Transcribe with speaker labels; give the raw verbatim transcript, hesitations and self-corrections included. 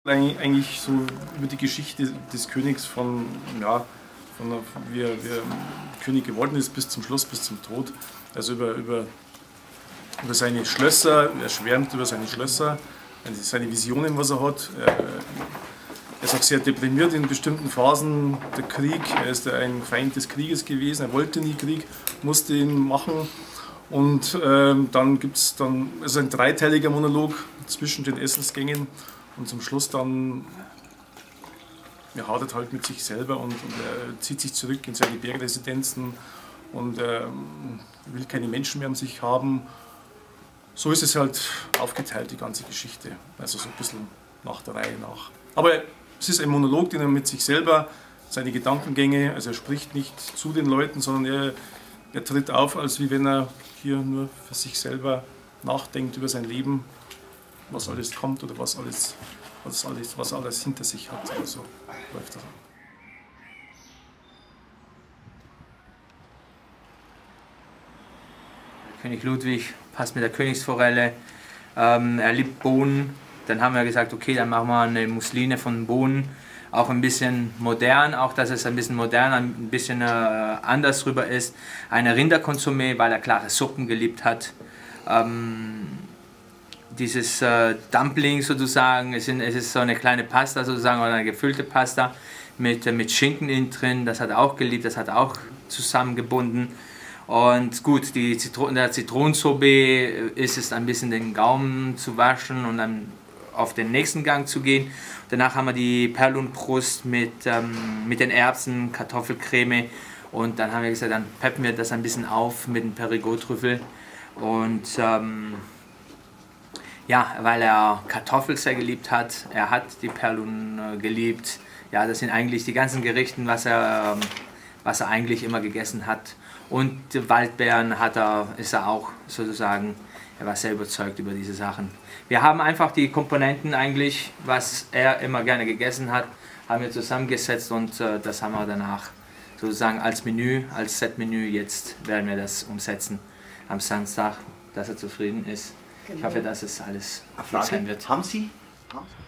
Speaker 1: Eigentlich so über die Geschichte des Königs von, ja, von wie, er, wie er König geworden ist bis zum Schluss, bis zum Tod. Also über, über, über seine Schlösser, er schwärmt über seine Schlösser, seine Visionen, was er hat. Er, er ist auch sehr deprimiert in bestimmten Phasen. Der Krieg, er ist ein Feind des Krieges gewesen, er wollte nie Krieg, musste ihn machen. Und ähm, dann gibt es dann also ein dreiteiliger Monolog zwischen den Essensgängen. Und zum Schluss dann er hadert halt mit sich selber und, und er zieht sich zurück in seine Bergresidenzen und äh, will keine Menschen mehr um sich haben. So ist es halt aufgeteilt, die ganze Geschichte. Also so ein bisschen nach der Reihe nach. Aber es ist ein Monolog, den er mit sich selber, seine Gedankengänge, also er spricht nicht zu den Leuten, sondern er, er tritt auf, als wie wenn er hier nur für sich selber nachdenkt über sein Leben, was alles kommt oder was alles, was alles, was alles hinter sich hat. Also läuft das.
Speaker 2: König Ludwig passt mit der Königsforelle, ähm, er liebt Bohnen. Dann haben wir gesagt, okay, dann machen wir eine Musseline von Bohnen, auch ein bisschen modern, auch dass es ein bisschen modern, ein bisschen äh, anders rüber ist. Eine Rinderkonsumé, weil er klare Suppen geliebt hat. Ähm, Dieses äh, Dumpling sozusagen, es, sind, es ist so eine kleine Pasta sozusagen oder eine gefüllte Pasta mit, äh, mit Schinken innen drin, das hat er auch geliebt, das hat er auch zusammengebunden. Und gut, die Zitron der Zitronensorbet ist es ein bisschen den Gaumen zu waschen und dann auf den nächsten Gang zu gehen. Danach haben wir die Perlunbrust mit, ähm, mit den Erbsen, Kartoffelcreme und dann haben wir gesagt, dann peppen wir das ein bisschen auf mit dem Perigord-Trüffel und ähm, ja, weil er Kartoffeln sehr geliebt hat, er hat die Perlun äh, geliebt. Ja, das sind eigentlich die ganzen Gerichte, was er, äh, was er eigentlich immer gegessen hat. Und die Waldbeeren hat er, ist er auch sozusagen, er war sehr überzeugt über diese Sachen. Wir haben einfach die Komponenten eigentlich, was er immer gerne gegessen hat, haben wir zusammengesetzt und äh, das haben wir danach sozusagen als Menü, als Setmenü. Jetzt werden wir das umsetzen am Samstag, dass er zufrieden ist. Genau. Ich hoffe, dass es alles gut sein wird.
Speaker 3: Haben Sie? Haben Sie?